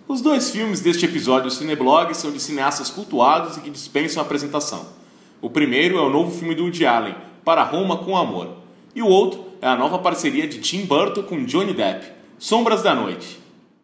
Os dois filmes deste episódio do Cineblog são de cineastas cultuados e que dispensam apresentação. O primeiro é o novo filme do Woody Allen, Para Roma com Amor. E o outro é a nova parceria de Tim Burton com Johnny Depp, Sombras da Noite.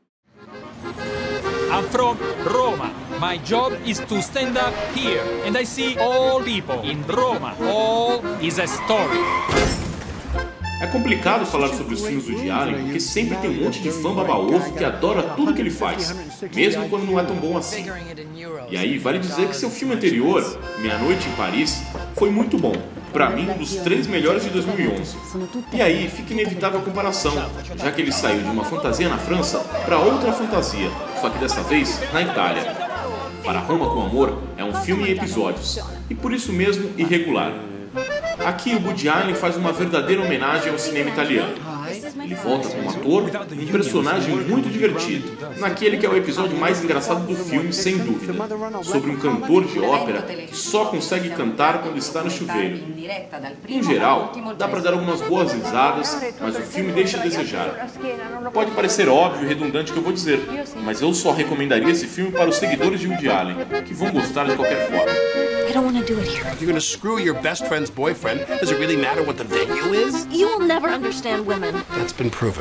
I'm from Roma. My job is to stand up here and I see all people. In Roma, all is a story. É complicado falar sobre os filmes do Woody Allen porque sempre tem um monte de fã baba-ovo que adora tudo que ele faz, mesmo quando não é tão bom assim. E aí vale dizer que seu filme anterior, Meia Noite em Paris, foi muito bom. Pra mim, um dos 3 melhores de 2011. E aí fica inevitável a comparação, já que ele saiu de uma fantasia na França para outra fantasia, só que dessa vez na Itália. Para Roma com Amor é um filme em episódios, e por isso mesmo irregular. Aqui o Woody Allen faz uma verdadeira homenagem ao cinema italiano. Ele volta como ator, um personagem muito divertido, naquele que é o episódio mais engraçado do filme, sem dúvida, sobre um cantor de ópera que só consegue cantar quando está no chuveiro. Em geral, dá para dar algumas boas risadas, mas o filme deixa a desejar. Pode parecer óbvio e redundante o que eu vou dizer, mas eu só recomendaria esse filme para os seguidores de Woody Allen, que vão gostar de qualquer forma. I don't want to do it here. You're gonna screw your best friend's boyfriend? Does it really matter what the venue is? You will never understand women. That's been proven.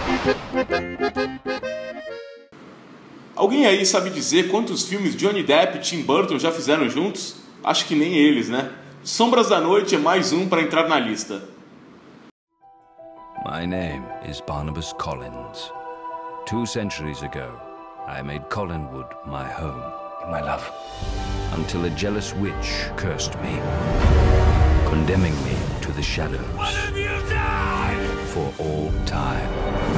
Alguém aí sabe dizer quantos filmes Johnny Depp e Tim Burton já fizeram juntos? Acho que nem eles, né? Sombras da Noite é mais um para entrar na lista. My name is Barnabas Collins. 2 centuries ago, I made Collinwood my home. My love. Until a jealous witch cursed me, condemning me to the shadows. For all time.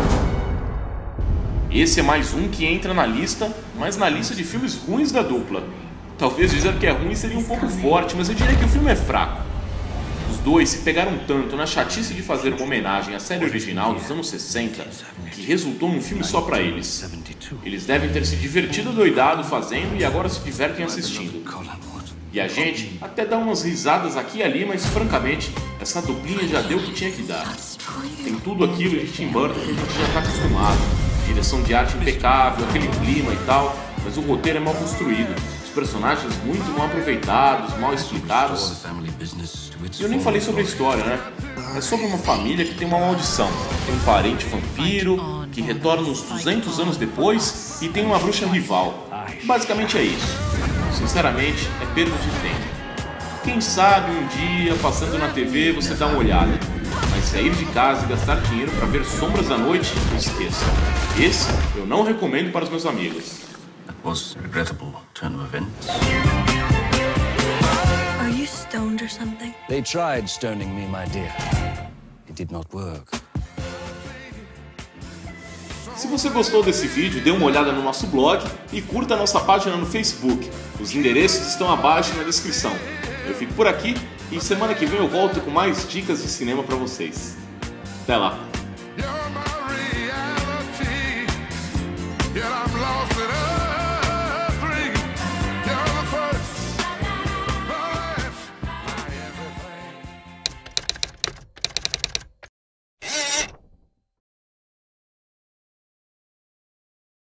Esse é mais um que entra na lista, mas na lista de filmes ruins da dupla. Talvez dizer que é ruim seria um pouco forte, mas eu diria que o filme é fraco. Os dois se pegaram tanto na chatice de fazer uma homenagem à série original dos anos 60 que resultou num filme só pra eles. Eles devem ter se divertido doidado fazendo e agora se divertem assistindo. E a gente até dá umas risadas aqui e ali, mas francamente, essa duplinha já deu o que tinha que dar. Tem tudo aquilo de Tim Burton que a gente já tá acostumado. Direção de arte impecável, aquele clima e tal, mas o roteiro é mal construído. Os personagens muito mal aproveitados, mal explicados. E eu nem falei sobre a história, né? É sobre uma família que tem uma maldição. Tem um parente vampiro, que retorna uns 200 anos depois, e tem uma bruxa rival. Basicamente é isso. Sinceramente, é perda de tempo. Quem sabe um dia, passando na TV, você dá uma olhada. Mas sair de casa e gastar dinheiro para ver Sombras da Noite, esqueça. Esse eu não recomendo para os meus amigos. That was a regrettable turn of events. Are you stoned or something? They tried stoning me, my dear. It did not work. Se você gostou desse vídeo, dê uma olhada no nosso blog e curta a nossa página no Facebook. Os endereços estão abaixo na descrição. Eu fico por aqui e semana que vem eu volto com mais dicas de cinema para vocês. Até lá! Yet I'm lost in